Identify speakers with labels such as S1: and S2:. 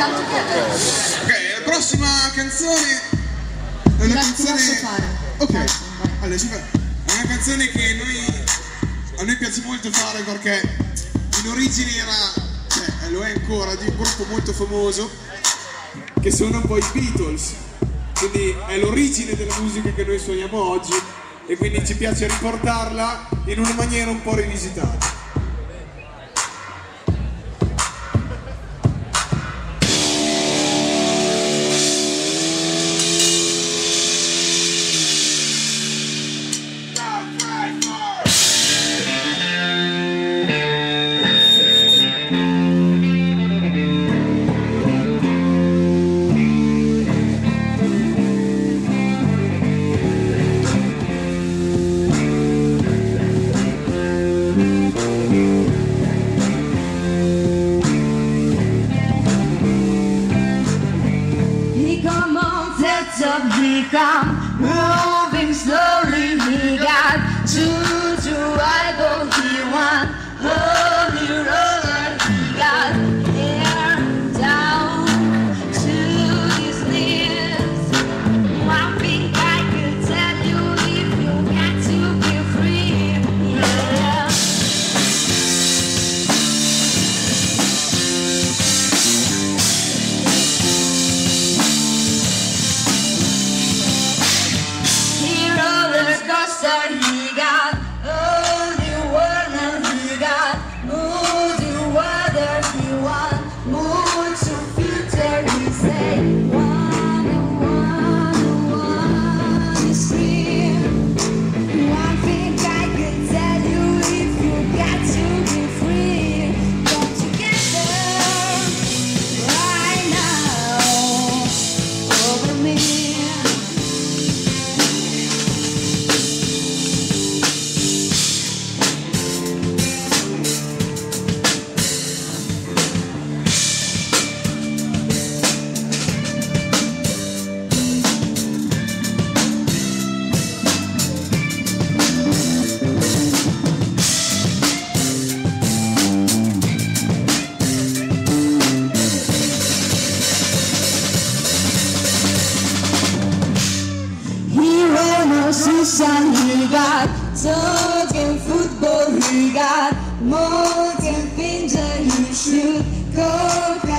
S1: tanto piacere.
S2: Ok, la prossima canzone è una canzone. Ok, allora ci fa. È una canzone che a noi piace molto fare perché in origine era, lo è ancora, di un gruppo molto famoso che sono un po' i Beatles, quindi è l'origine della musica che noi suoniamo oggi e quindi ci piace riportarla in una maniera un po' rivisitata.
S3: He come moving slowly. He got to idol. He want holy roller. He got hair down to his knees. One thing I could tell you, if you got to be free, yeah. He got all the world and he got mood to weather. He want mood to filter. He say one is free. One thing I can tell you, if you got to be free, come together right now over me. Son, he got talking football, he got more can finger, he shoot coke.